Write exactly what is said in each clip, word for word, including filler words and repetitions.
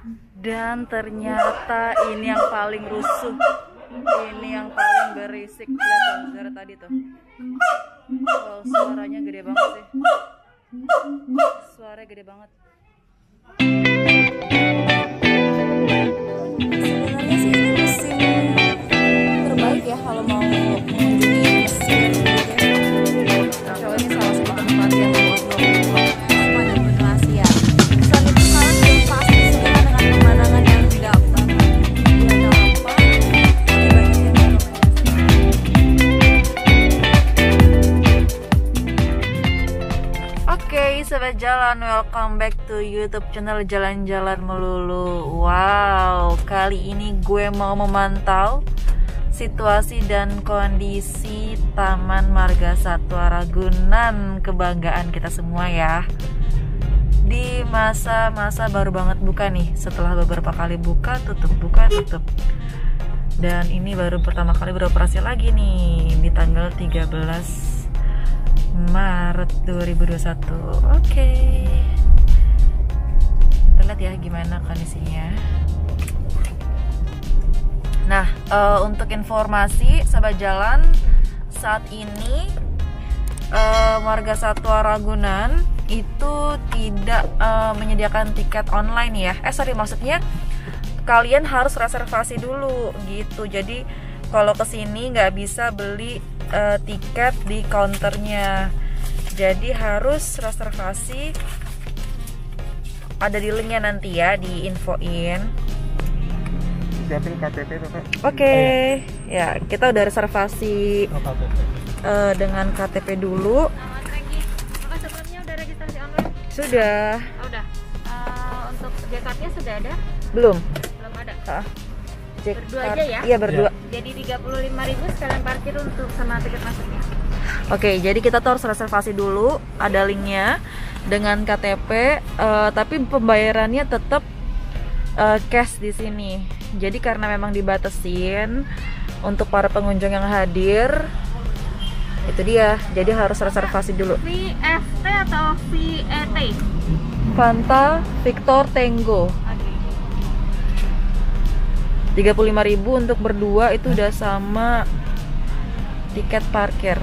Dan ternyata ini yang paling rusuh, ini yang paling berisik. Lihat tuh, dari tadi tuh. Wow, suaranya gede banget sih. Suaranya gede banget. Sebenarnya sih ini musim terbaik ya kalau mau mengunjungi museum. Kalau ini salah satu tempat yang pada benua Asia. Selain itu kalian juga pasti suka dengan pemandangan yang tidak banget bulan apa. Jadi banyak yang Oke, sobat jalan, welcome back to YouTube channel Jalan-Jalan Melulu. Wow, kali ini gue mau memantau situasi dan kondisi Taman Marga Satwa Ragunan, kebanggaan kita semua ya. Di masa-masa baru banget buka nih, setelah beberapa kali buka, tutup, buka, tutup. Dan ini baru pertama kali beroperasi lagi nih, di tanggal tiga belas Maret dua ribu dua puluh satu. Oke, kita lihat ya gimana kondisinya. Nah, uh, untuk informasi sahabat jalan, saat ini uh, Marga Satwa Ragunan itu tidak uh, menyediakan tiket online ya. Eh sorry, maksudnya kalian harus reservasi dulu gitu. Jadi kalau kesini nggak bisa beli uh, tiket di counternya. Jadi harus reservasi. Ada di linknya nanti ya, di infoin. Siapin K T P tuh, Kak. Oke, okay. Ya kita udah reservasi Oh, K T P. Uh, dengan K T P dulu. Selamat pagi. Apakah sebelumnya udah registrasi online? Sudah. Oh, udah. Uh, untuk J-cardnya sudah ada? Belum. Belum ada. Ah, Berdua aja ya? Iya berdua. Jadi tiga puluh lima ribu sekalian parkir untuk sama tiket masuknya. Oke, okay, jadi kita tuh harus reservasi dulu. Ada linknya dengan K T P. Uh, tapi pembayarannya tetap uh, cash di sini. Jadi karena memang dibatasin untuk para pengunjung yang hadir, itu dia. Jadi harus reservasi dulu. V F T atau V E T? Fanta Victor Tango. tiga puluh lima ribu untuk berdua, itu udah sama tiket parkir.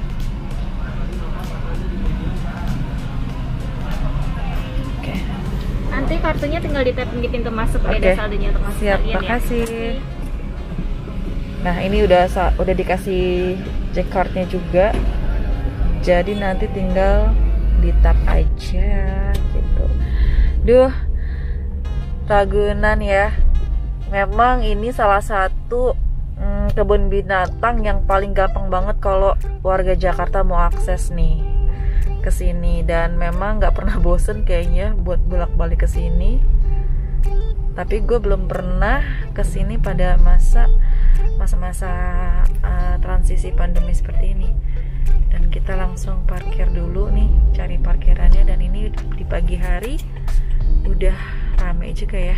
Oke. Nanti kartunya tinggal di-tap di pintu masuk. Udah Oke. ada saldonya untuk masuk. Siap, kalian makasih. ya. Nah ini udah udah dikasih J-cardnya juga. Jadi nanti tinggal di tap aja gitu. Duh, Ragunan ya. Memang ini salah satu hmm, kebun binatang yang paling gampang banget kalau warga Jakarta mau akses nih ke sini, dan memang nggak pernah bosen kayaknya buat bolak-balik ke sini. Tapi gue belum pernah ke sini pada masa masa-masa uh, transisi pandemi seperti ini. Dan kita langsung parkir dulu nih, cari parkirannya, dan ini di pagi hari udah rame juga ya.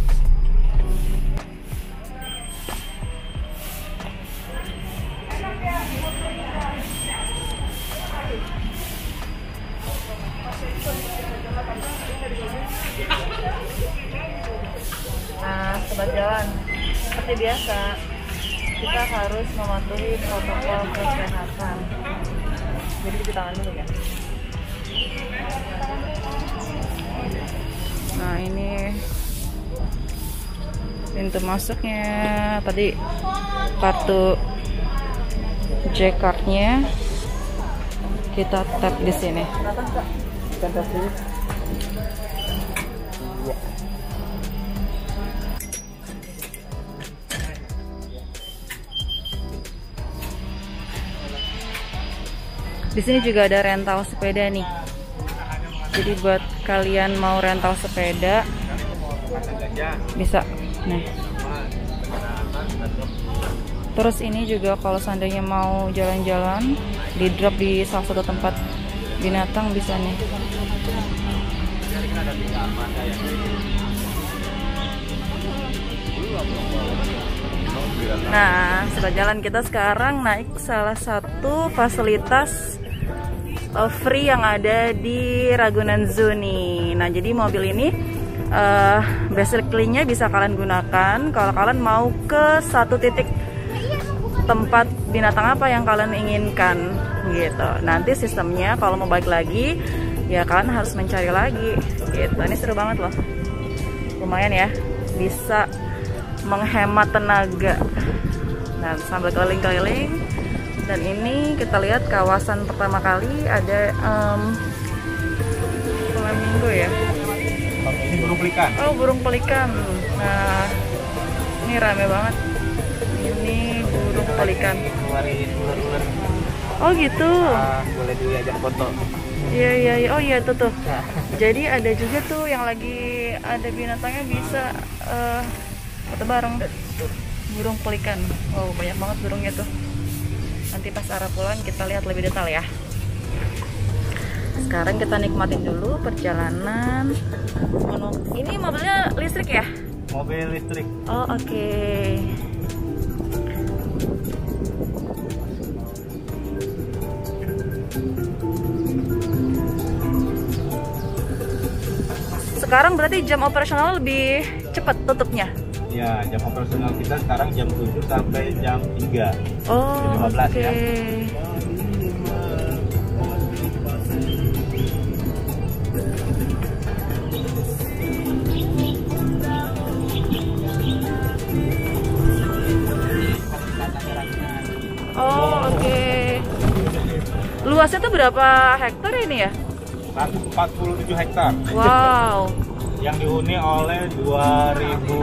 Nah, sobat jalan, seperti biasa kita harus mematuhi protokol kesehatan. Jadi cuci tangan dulu ya. Nah ini pintu masuknya. Tadi kartu J-cardnya kita tap di sini. Di sini juga ada rental sepeda nih. Jadi buat kalian mau rental sepeda bisa. Nah. Terus ini juga kalau seandainya mau jalan-jalan, di drop di salah satu tempat binatang bisa nih. Nah, sobat jalan, kita sekarang naik salah satu fasilitas uh, free yang ada di Ragunan Zoo nih. Nah, jadi mobil ini uh, basically-nya bisa kalian gunakan kalau kalian mau ke satu titik tempat binatang apa yang kalian inginkan gitu. Nanti sistemnya kalau mau balik lagi ya kalian harus mencari lagi gitu. Ini seru banget loh, lumayan ya, bisa menghemat tenaga. Nah, sambil keliling-keliling. Dan ini kita lihat kawasan pertama kali ada um, flamingo ya. Ini burung pelikan. Oh, burung pelikan. Nah, ini rame banget. Ini burung pelikan. Keluarin ular-ular. Oh gitu. Ah, boleh diajak foto. Iya iya iya. Oh iya tuh tuh. Jadi ada juga tuh yang lagi ada binatangnya bisa uh, foto bareng. Burung pelikan. Wow, banyak banget burungnya tuh. Nanti pas arah pulang kita lihat lebih detail ya. Sekarang kita nikmatin dulu perjalanan. Ini mobilnya listrik ya? Mobil listrik. Oh oke. Okay. Sekarang berarti jam operasional lebih cepat tutupnya? Ya, jam operasional kita sekarang jam tujuh sampai jam tiga. Oh, jam lima belas okay. Ya. Oh, oke. Okay. Luasnya tuh berapa hektar ini ya? seratus empat puluh tujuh hektar. Wow. Yang dihuni oleh dua ribu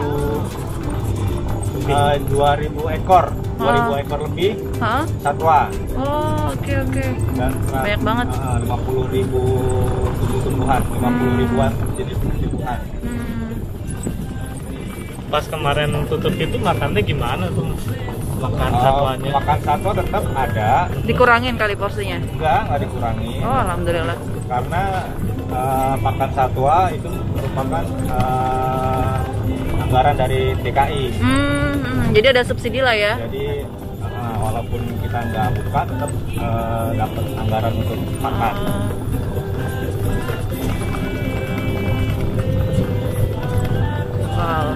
uh, dua ribu ekor, dua ribu Ah. ekor lebih Hah? satwa. Oh, oke okay, oke. Okay. Dan Banyak banget. Uh, lima puluh ribu tumbuhan, lima puluh ribuan jenis tumbuhan. Hmm. Pas kemarin tutup itu makannya gimana tuh? Makan Uh, satwanya? makan satwa tetap ada, Dikurangin kali porsinya? enggak, enggak dikurangi. Oh, alhamdulillah. Karena uh, pakan satwa itu merupakan uh, anggaran dari D K I. Hmm, hmm, jadi ada subsidi lah ya? Jadi uh, walaupun kita nggak buka, tetap uh, dapat anggaran untuk pakan. Ah. Wow.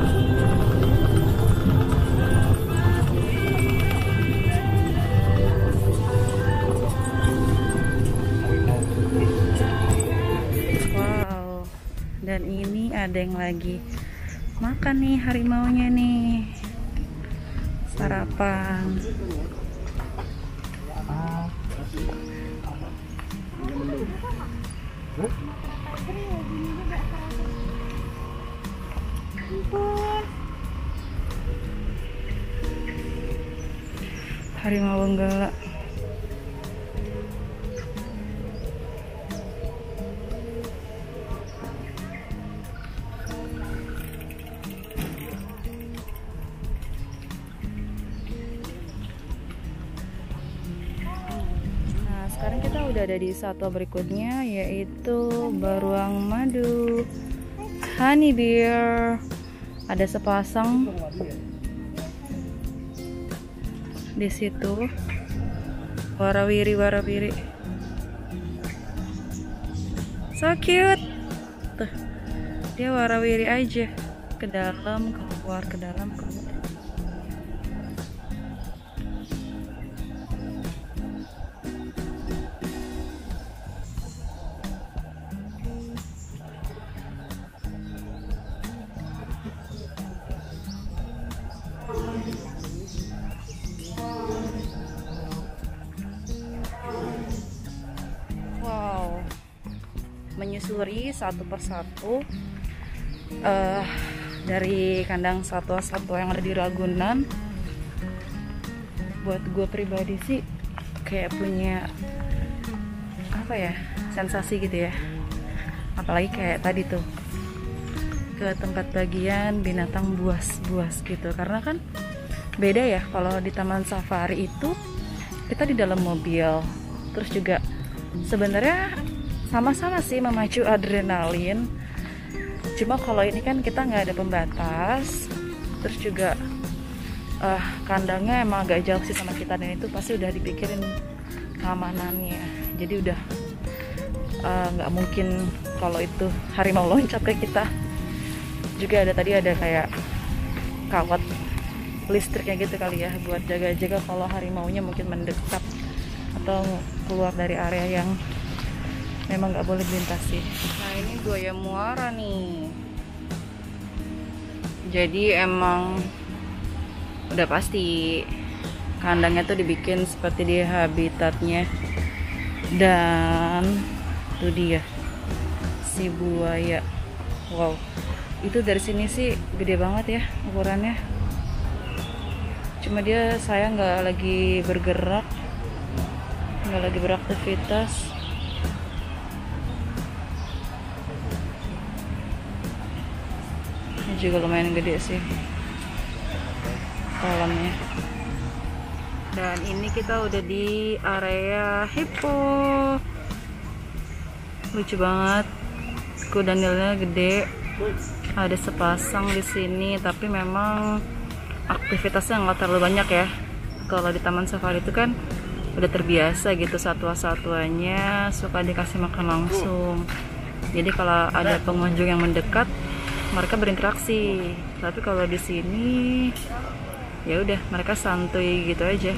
Wow. Dan ini ada yang lagi makan nih harimaunya nih. Sarapan. Harimau Benggala. Nah, sekarang kita udah ada di satwa berikutnya, yaitu beruang madu, honey bear. Ada sepasang di situ, warawiri warawiri, so cute. Tuh, dia warawiri aja, ke dalam keluar, ke dalam keluar. Wow, menyusuri satu persatu uh, dari kandang satwa-satwa yang ada di Ragunan. Buat gue pribadi sih kayak punya apa ya, sensasi gitu ya. Apalagi kayak tadi tuh ke tempat bagian binatang buas-buas gitu, karena kan beda ya kalau di taman safari itu kita di dalam mobil, terus juga sebenarnya sama-sama sih memacu adrenalin, cuma kalau ini kan kita nggak ada pembatas, terus juga uh, kandangnya emang agak jauh sih sama kita, dan itu pasti udah dipikirin keamanannya, jadi udah nggak uh, mungkin kalau itu harimau loncat ke kita. juga ada tadi ada kayak kawat listriknya gitu kali ya, buat jaga-jaga kalau harimaunya mungkin mendekat atau keluar dari area yang memang nggak boleh dilintasi. Nah ini buaya muara nih. Jadi emang udah pasti kandangnya tuh dibikin seperti di habitatnya. Dan itu dia si buaya. Wow, itu dari sini sih gede banget ya ukurannya. Cuma dia saya nggak lagi bergerak, nggak lagi beraktivitas. Ini juga lumayan gede sih kolamnya. Dan ini kita udah di area hippo. Lucu banget, kudanilnya gede. Ada sepasang di sini, tapi memang aktivitasnya nggak terlalu banyak ya. Kalau di taman safari itu kan udah terbiasa gitu, satwa-satwanya suka dikasih makan langsung. Jadi kalau ada pengunjung yang mendekat, mereka berinteraksi. Tapi kalau di sini ya udah mereka santuy gitu aja.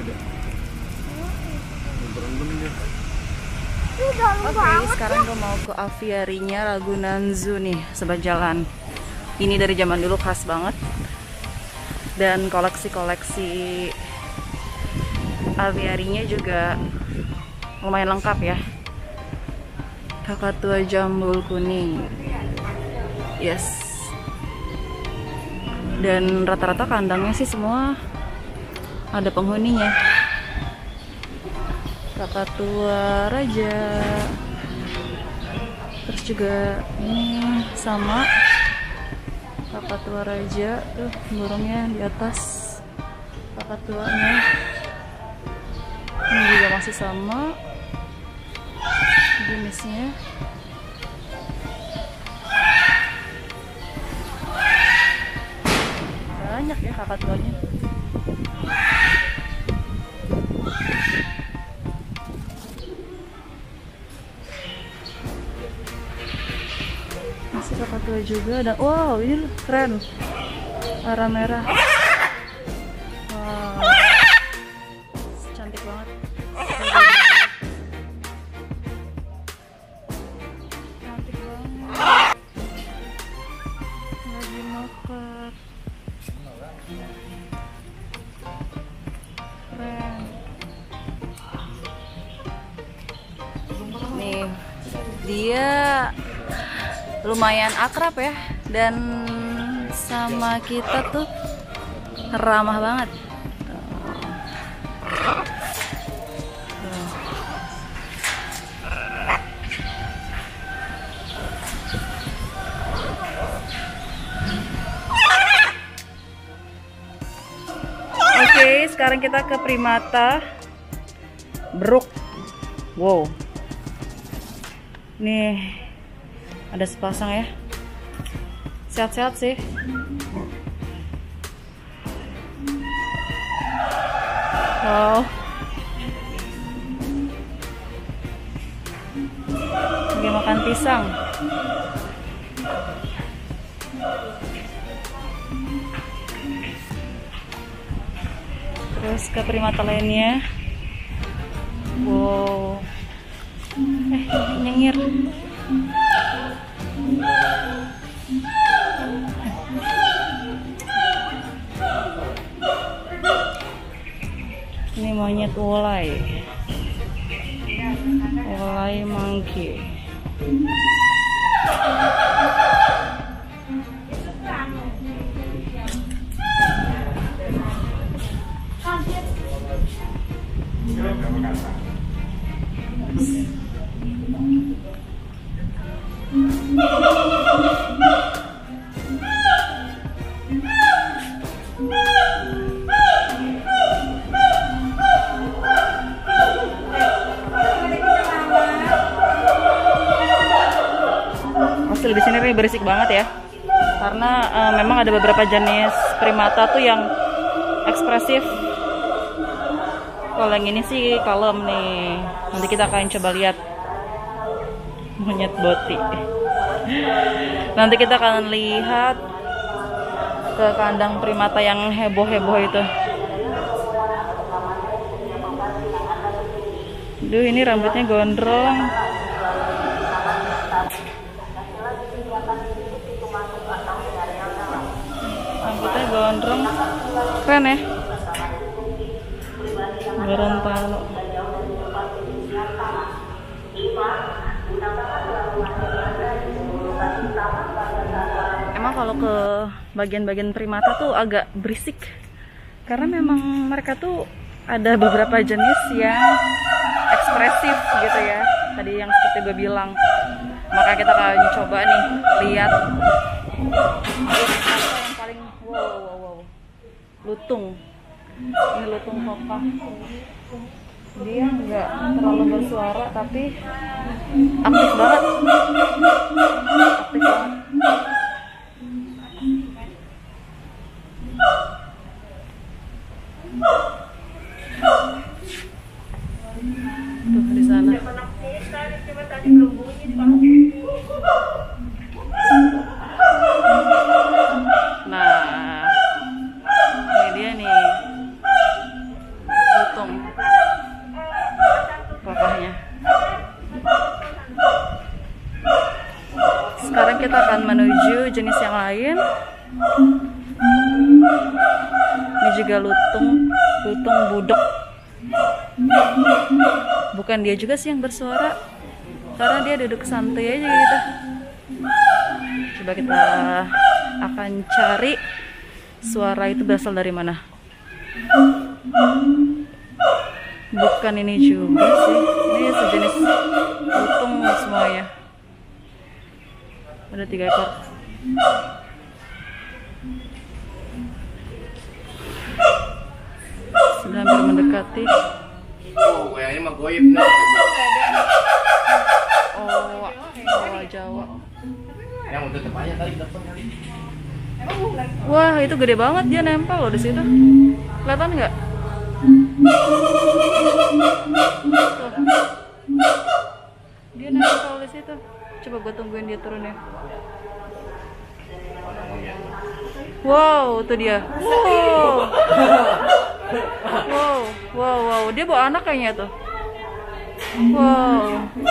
Oke, okay, sekarang gue mau ke aviarinya Ragunan Zoo nih, sobat jalan. Ini dari zaman dulu, khas banget. Dan koleksi-koleksi aviarinya juga lumayan lengkap ya. Kakatua jambul kuning. Yes. Dan rata-rata kandangnya sih semua ada penghuninya. Kakatua raja. Terus juga ini sama kakatua raja tuh, burungnya di atas kakatuanya. Ini juga masih sama jenisnya. Banyak ya kakatuanya. Masih kakatua juga. Dan wow, ini keren, warna merah. Wow, cantik banget. Cantik banget. Lagi makan. Keren. Nih, dia lumayan akrab ya, dan sama kita tuh ramah banget. Oke, sekarang kita ke primata Brook. Wow, nih ada sepasang ya, sehat-sehat sih. Wow, lagi makan pisang. Terus ke primata lainnya. Wow, eh nyengir. Ini monyet wolai, wolai monkey. Asli di sini berisik banget ya, karena uh, memang ada beberapa jenis primata tuh yang ekspresif. Kalau yang ini sih kalem nih. Nanti kita akan coba lihat monyet boti. Nanti kita akan lihat ke kandang primata yang heboh-heboh itu. Duh, ini rambutnya gondrong. Rambutnya gondrong. Keren ya? Gorontalo. Emang kalau ke bagian-bagian primata tuh agak berisik, karena memang mereka tuh ada beberapa jenis yang ekspresif gitu ya, tadi yang seperti gue bilang. Maka kita akan coba nih lihat apa yang paling wow wow wow lutung. Ini lutung kokah. Dia nggak terlalu bersuara tapi aktif banget, aktif banget. Tuh di sana. Nah, ini dia nih lutung kokahnya. Sekarang kita akan menuju jenis yang lain. Ini juga lutung, lutung budok. Bukan dia juga sih yang bersuara, karena dia duduk santai aja gitu. Coba kita akan cari suara itu berasal dari mana. Bukan ini juga sih, ini sejenis lutung semuanya. Ada tiga ekor. Sudah hampir mendekati. Oh, kayaknya mah goib nih. Oh, Jawa Jawa. Yang udah tepatnya tadi dapat kali. Wah, itu gede banget, dia nempel loh di situ. Kelihatan nggak? Tuh. Dia nempel di situ. Coba gue tungguin dia turun ya. Wow, itu dia. Wow. Wow, wow, wow. Dia bawa anak kayaknya tuh. Wow.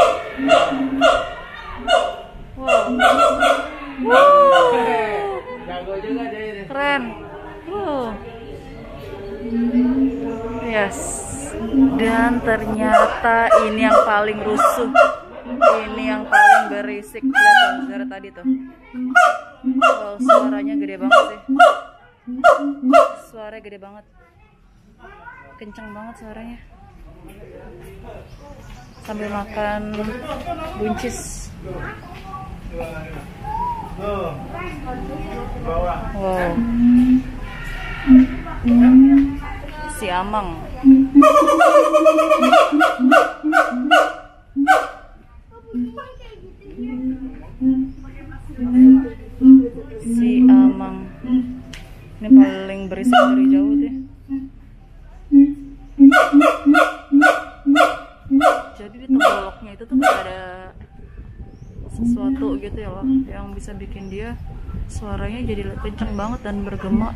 Wow. Wow. Jago juga dia ini. Keren. Wow. Yes. Dan ternyata ini yang paling rusuh. Ini yang paling berisik. Lihat tuh, dari tadi tuh. Wow, suaranya gede banget sih. Suaranya gede banget. Kenceng banget suaranya. Sambil makan buncis. Wow. Si Amang. Si Amang. Ini paling berisik dari jauh deh. Jadi di tenggoloknya itu tuh gak ada sesuatu gitu ya loh yang bisa bikin dia suaranya jadi kenceng banget dan bergema.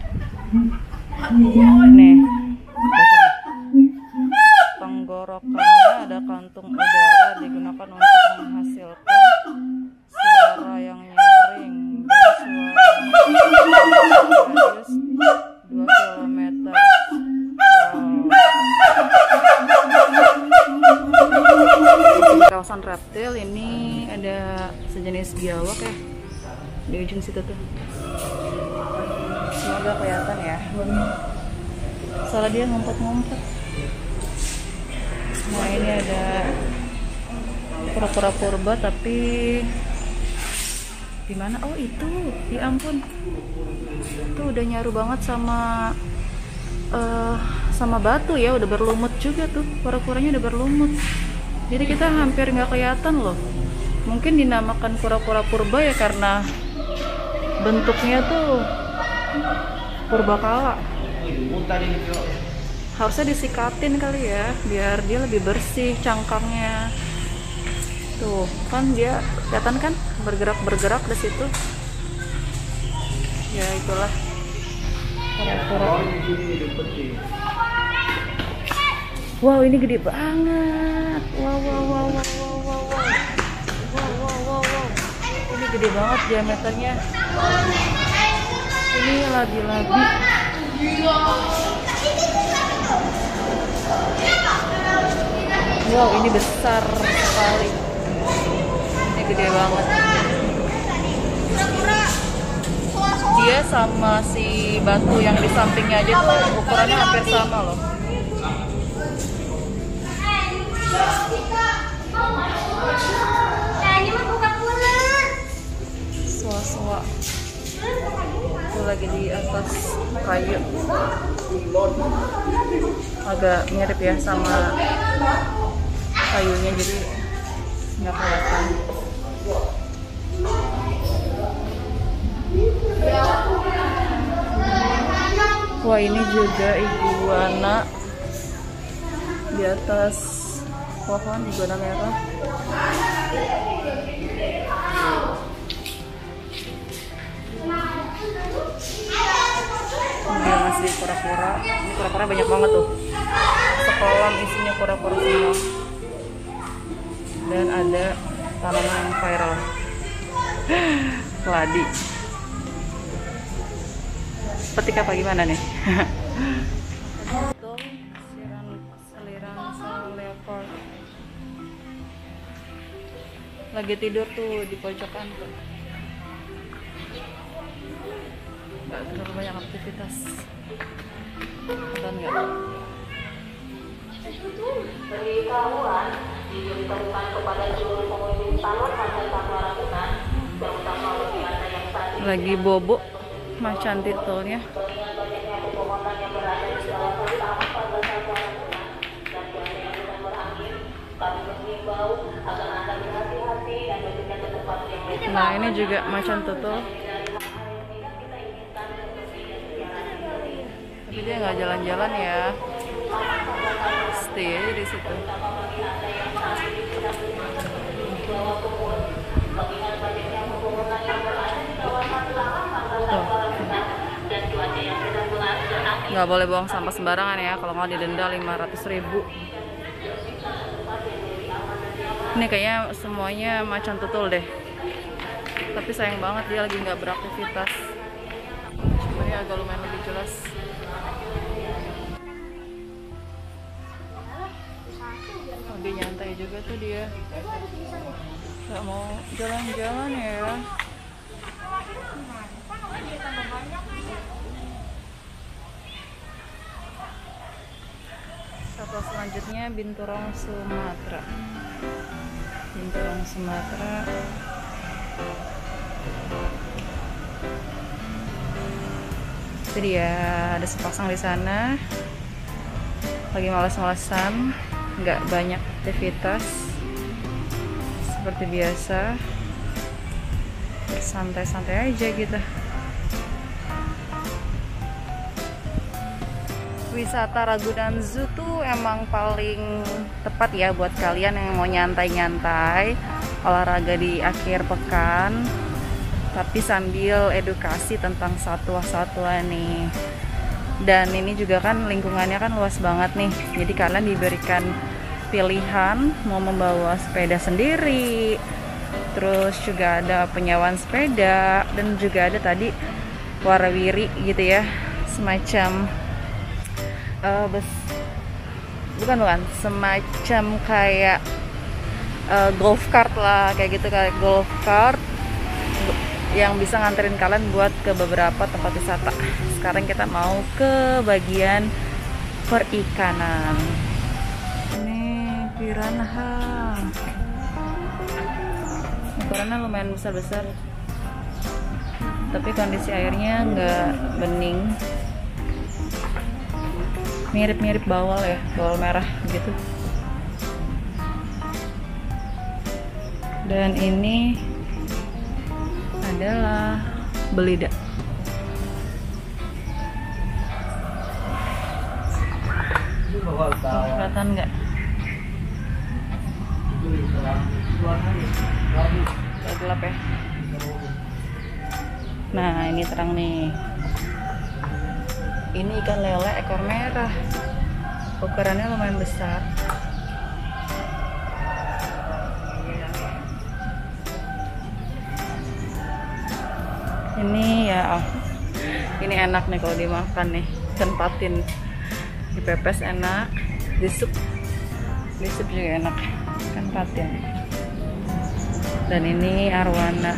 Nih, tenggorokannya ada kantung udara digunakan untuk menghasilkan suara yang nyaring dan suara radius dua kilometer. Di kawasan reptil ini ada sejenis biawak ya di ujung situ tuh. Semoga kelihatan ya. Soalnya dia ngumpet-ngumpet. Nah ini ada kura-kura purba tapi di mana? Oh itu, ya ampun, itu udah nyaru banget sama uh, sama batu ya, udah berlumut juga tuh, kura-kuranya udah berlumut. Jadi kita hampir nggak kelihatan loh. Mungkin dinamakan kura-kura purba ya karena bentuknya tuh purbakala. Harusnya disikatin kali ya, biar dia lebih bersih cangkangnya. Tuh kan dia kelihatan kan bergerak-bergerak di situ. Ya itulah kura-kura. Wow, ini gede banget. Wow, wow, wow, wow, wow, wow, wow, wow, wow, wow, wow. Ini gede banget diameternya. Ini labi-labi. Wow, ini besar sekali. Ini gede banget. Dia sama si batu yang di sampingnya aja tuh ukurannya hampir sama loh. Soa-soa itu lagi di atas kayu, agak mirip ya sama kayunya, jadi nggak kelihatan. Wah, ini juga iguana di atas pohon, iguana merah. Dia masih kura-kura. Ini kura-kura banyak banget tuh. Sekolam isinya kura-kura semua. Dan ada tanaman yang viral. Keladi. Petik apa gimana nih? Itu selirang sama leopard. Lagi tidur tuh di pojokan tuh. Nggak terlalu banyak aktivitas. Kelihatan nggak? Pemberitahuan diberitahukan kepada seluruh pengunjung Taman Pantai Tanpa Ragunan, terutama bagi Anda yang saat ini lagi bobo macan titelnya. Nah, ini juga macan tutul. Tapi dia nggak jalan-jalan ya, stay aja di situ. Tuh. Nggak boleh buang sampah sembarangan ya, kalau nggak didenda lima ratus ribu. Ini kayaknya semuanya macan tutul deh, tapi sayang banget dia lagi nggak beraktivitas. Cuma ini agak lumayan lebih jelas. Lebih nyantai juga tuh dia, nggak mau jalan-jalan ya. Satwa selanjutnya binturong Sumatera. Binturong Sumatera. Itu dia, ada sepasang di sana. Lagi malas-malasan, nggak banyak aktivitas. Seperti biasa, santai-santai aja gitu. Wisata Ragunan Zoo tuh emang paling tepat ya buat kalian yang mau nyantai-nyantai, olahraga di akhir pekan, tapi sambil edukasi tentang satwa-satwa nih. Dan ini juga kan lingkungannya kan luas banget nih, jadi kalian diberikan pilihan mau membawa sepeda sendiri, terus juga ada penyewaan sepeda, dan juga ada tadi warawiri gitu ya, semacam Uh, bes, bukan bukan semacam kayak uh, golf cart lah, kayak gitu, kayak golf cart yang bisa nganterin kalian buat ke beberapa tempat wisata. Sekarang kita mau ke bagian perikanan. Ini piranha, ukurannya lumayan besar-besar, tapi kondisi airnya nggak bening. Mirip-mirip bawal ya, bawal merah gitu. Dan ini adalah belida. Kelihatan nggak? Udah gelap ya. Nah ini terang nih. Ini ikan lele ekor merah. Ukurannya lumayan besar. Ini ya, oh, ini enak nih kalau dimakan nih, ikan patin. Dipepes enak, di sup, di sup juga enak, ikan patin. Dan ini arwana.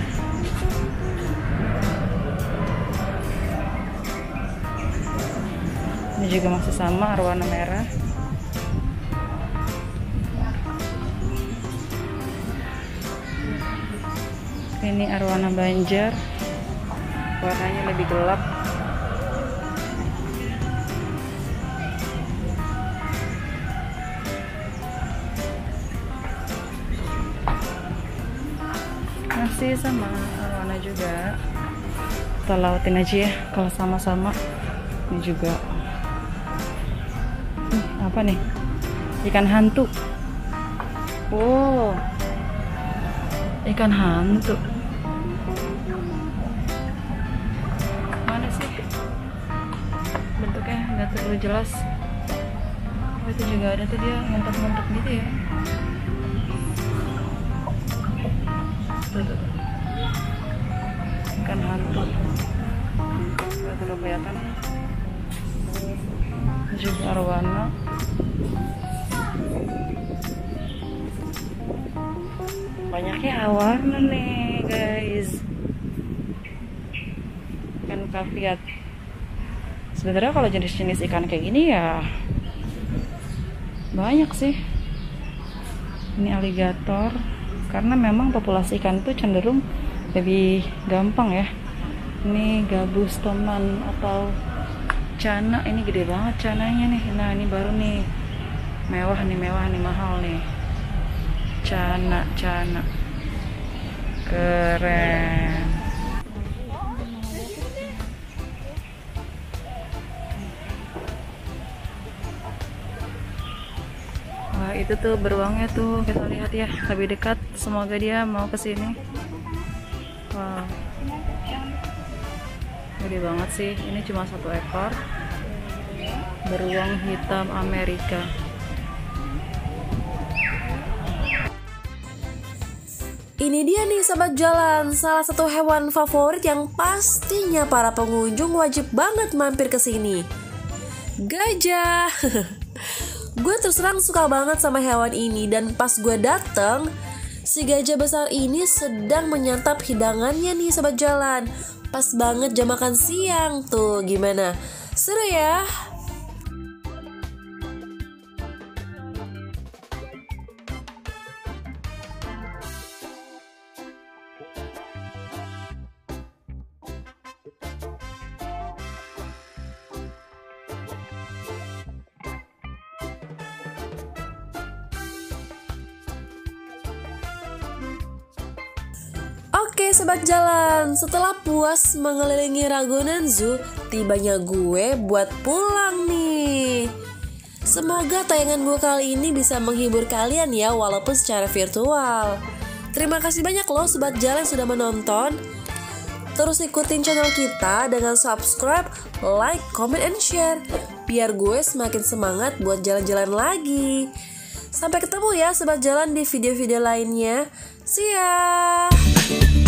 Ini juga masih sama, arwana merah. Ini arwana banjar, warnanya lebih gelap. Masih sama arwana juga. Kita lautin aja ya kalau sama-sama. Ini juga apa nih, ikan hantu. Wow, ikan hantu mana sih bentuknya, nggak terlalu jelas. Oh, itu juga ada tuh, dia ngentot-ngentot gitu ya. Tuh, tuh, tuh. Ikan hantu nggak terlalu kelihatan. Juga arwana. Banyaknya awarna nih guys. Ikan kaviat. Sebenarnya kalau jenis-jenis ikan kayak gini ya banyak sih. Ini aligator, karena memang populasi ikan tuh cenderung lebih gampang ya. Ini gabus teman atau cana, ini gede banget cananya nih. Nah ini baru nih, mewah nih, mewah nih, mahal nih. Cana, cana, keren. Wah itu tuh beruangnya tuh, kita lihat ya lebih dekat. Semoga dia mau kesini. Wah, gede banget sih. Ini cuma satu ekor, beruang hitam Amerika. Ini dia nih Sobat Jalan, salah satu hewan favorit yang pastinya para pengunjung wajib banget mampir ke sini. Gajah. Gue terus terang suka banget sama hewan ini, dan pas gue dateng, si gajah besar ini sedang menyantap hidangannya nih Sobat Jalan. Pas banget jam makan siang tuh, gimana? Seru ya? Oke Sobat Jalan, setelah puas mengelilingi Ragunan Zoo, tibanya gue buat pulang nih. Semoga tayangan gue kali ini bisa menghibur kalian ya, walaupun secara virtual. Terima kasih banyak loh Sobat Jalan sudah menonton. Terus ikutin channel kita dengan subscribe, like, comment, and share, biar gue semakin semangat buat jalan-jalan lagi. Sampai ketemu ya Sobat Jalan di video-video lainnya. See ya!